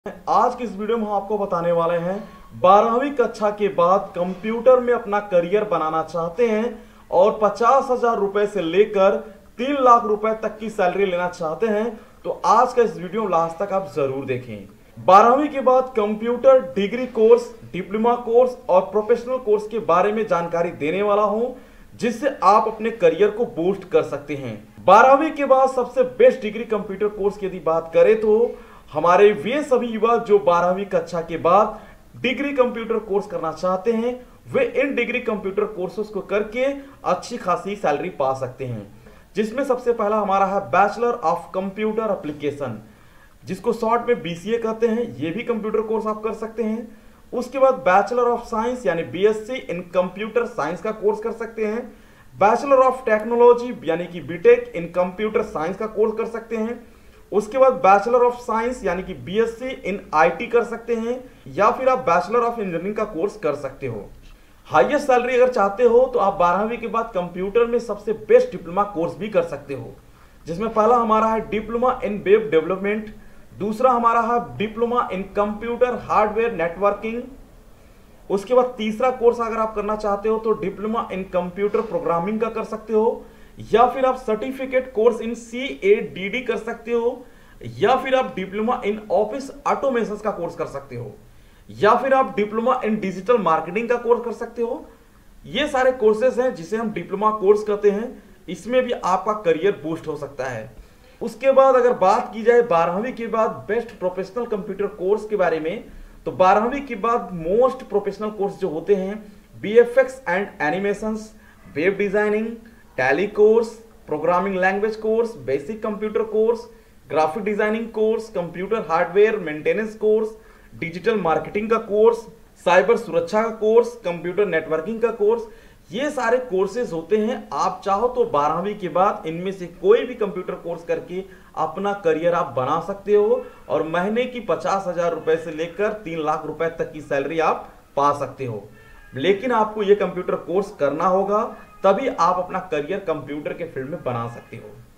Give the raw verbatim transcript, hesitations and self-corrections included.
आज की इस वीडियो में हम आपको बताने वाले हैं बारहवीं कक्षा के बाद कंप्यूटर में अपना करियर बनाना चाहते हैं और पचास हजार रुपए से लेकर तीन लाख रुपए तक की सैलरी लेना चाहते हैं तो आज का इस वीडियो लास्ट तक आप जरूर देखें। बारहवीं के बाद computer degree course, diploma course और प्रोफेशनल कोर्स के बारे में जानकारी देने वाला हूं जिससे आप अपने करियर को बूस्ट कर सकते हैं। बारहवीं के बाद सबसे बेस्ट डिग्री कंप्यूटर कोर्स की यदि बात करें तो हमारे वे सभी युवा जो बारहवीं कक्षा के बाद डिग्री कंप्यूटर कोर्स करना चाहते हैं वे इन डिग्री कंप्यूटर कोर्सेज को करके अच्छी खासी सैलरी पा सकते हैं, जिसमें सबसे पहला हमारा है बैचलर ऑफ कंप्यूटर एप्लीकेशन, जिसको शॉर्ट में बीसीए कहते हैं। ये भी कंप्यूटर कोर्स आप कर सकते हैं। उसके बाद बैचलर ऑफ साइंस यानी बीएससी इन कंप्यूटर साइंस का कोर्स कर सकते हैं। बैचलर ऑफ टेक्नोलॉजी यानी कि बीटेक इन कंप्यूटर साइंस का कोर्स कर सकते हैं। उसके बाद बैचलर ऑफ साइंस यानी कि बीएससी इन आईटी कर सकते हैं, या फिर आप बैचलर ऑफ इंजीनियरिंग का कोर्स कर सकते हो। हाईएस्ट सैलरी अगर चाहते हो तो आप बारहवीं के बाद कंप्यूटर में सबसे बेस्ट डिप्लोमा कोर्स भी कर सकते हो, जिसमें पहला हमारा है डिप्लोमा इन वेब डेवलपमेंट, दूसरा हमारा है diploma in computer hardware networking. उसके बाद तीसरा कोर्स अगर आप करना चाहते हो तो डिप्लोमा इन कंप्यूटर प्रोग्रामिंग का कर सकते हो, या फिर आप certificate course in C A D D कर सकते हो, या फिर आप डिप्लोमा इन ऑफिस ऑटोमेशन का कोर्स कर सकते हो, या फिर आप डिप्लोमा इन डिजिटल मार्केटिंग का कोर्स कर सकते हो। ये सारे कोर्सेज हैं जिसे हम डिप्लोमा कोर्स कहते हैं। इसमें भी आपका करियर बूस्ट हो सकता है। उसके बाद अगर बात की जाए बारहवीं के बाद बेस्ट प्रोफेशनल कंप्यूटर कोर्स के बारे में, तो बारहवीं के बाद मोस्ट प्रोफेशनल कोर्स जो होते हैं V F X and animations, web designing, Tally course, programming language course, basic computer course, graphic designing course, computer hardware maintenance course, digital marketing का कोर्स, साइबर सुरक्षा का कोर्स, कंप्यूटर नेटवर्किंग का course, ये सारे courses होते हैं। आप चाहो तो बारहवीं के बाद इनमें से कोई भी कंप्यूटर कोर्स करके अपना करियर आप बना सकते हो और महीने की पचास हजार रुपए से लेकर तीन लाख रुपए तक की सैलरी आप पा सकते हो। लेकिन आपको यह कंप्यूटर कोर्स करना होगा, तभी आप अपना करियर कंप्यूटर के फील्ड में बना सकते हो।